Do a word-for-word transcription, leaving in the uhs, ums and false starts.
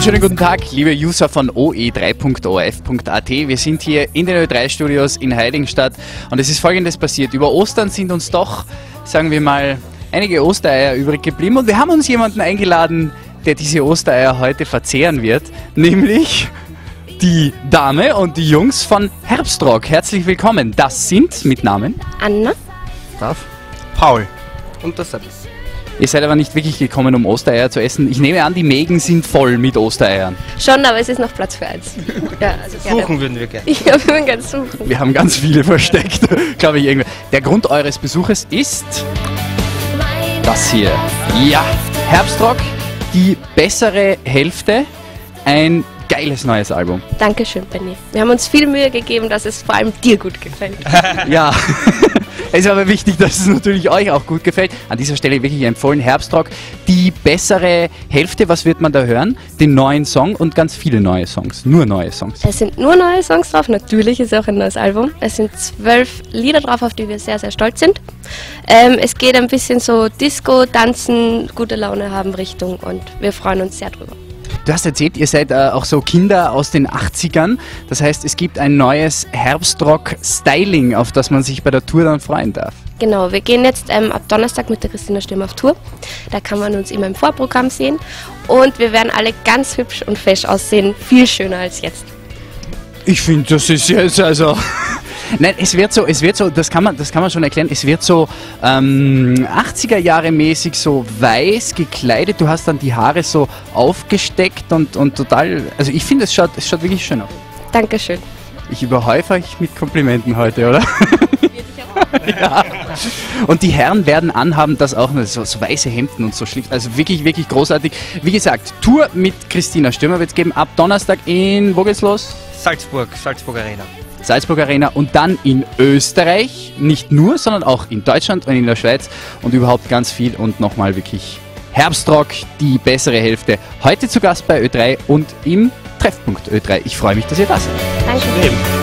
Einen schönen guten Tag, liebe User von O E drei Punkt O R F Punkt A T. Wir sind hier in den Ö drei Studios in Heiligenstadt und es ist Folgendes passiert. Über Ostern sind uns doch, sagen wir mal, einige Ostereier übrig geblieben und wir haben uns jemanden eingeladen, der diese Ostereier heute verzehren wird, nämlich die Dame und die Jungs von Herbstrock. Herzlich willkommen. Das sind mit Namen Anna, Darf? Paul und der Sepp. Ihr seid aber nicht wirklich gekommen, um Ostereier zu essen. Ich nehme an, die Mägen sind voll mit Ostereiern. schon, aber es ist noch Platz für eins. Ja, also gerne. Suchen würden wir gerne. Ja, wir würden gerne suchen. Wir haben ganz viele versteckt, glaube ich. Irgendwie. Der Grund eures Besuches ist das hier. Ja, Herbstrock, die bessere Hälfte, ein geiles neues Album. Dankeschön, Benny. Wir haben uns viel Mühe gegeben, dass es vor allem dir gut gefällt. Ja, es ist aber wichtig, dass es natürlich euch auch gut gefällt. An dieser Stelle wirklich empfohlen, Herbstrock, die bessere Hälfte. Was wird man da hören? Den neuen Song und ganz viele neue Songs. Nur neue Songs. Es sind nur neue Songs drauf, natürlich ist auch ein neues Album. Es sind zwölf Lieder drauf, auf die wir sehr, sehr stolz sind. Ähm, es geht ein bisschen so Disco, Tanzen, gute Laune haben Richtung und wir freuen uns sehr drüber. Du hast erzählt, ihr seid äh, auch so Kinder aus den achtzigern. Das heißt, es gibt ein neues Herbstrock-Styling, auf das man sich bei der Tour dann freuen darf. Genau, wir gehen jetzt ähm, ab Donnerstag mit der Christina Stürm auf Tour. Da kann man uns immer im Vorprogramm sehen. Und wir werden alle ganz hübsch und fesch aussehen, viel schöner als jetzt. Ich finde, das ist jetzt also... Nein, es wird so, es wird so, das kann man, das kann man schon erklären, es wird so ähm, achtziger Jahre mäßig so weiß gekleidet, du hast dann die Haare so aufgesteckt und, und total, also ich finde, es schaut, es schaut wirklich schön aus. Dankeschön. Ich überhäufe euch mit Komplimenten heute, oder? Ja. Und die Herren werden anhaben, das auch, so, so weiße Hemden und so schlicht, also wirklich, wirklich großartig. Wie gesagt, Tour mit Christina Stürmer wird es geben, ab Donnerstag in, wo geht's los? Salzburg, Salzburg Arena. Salzburg Arena und dann in Österreich, nicht nur, sondern auch in Deutschland und in der Schweiz und überhaupt ganz viel und nochmal wirklich Herbstrock, die bessere Hälfte. Heute zu Gast bei Ö drei und im Treffpunkt Ö drei. Ich freue mich, dass ihr da seid. Danke.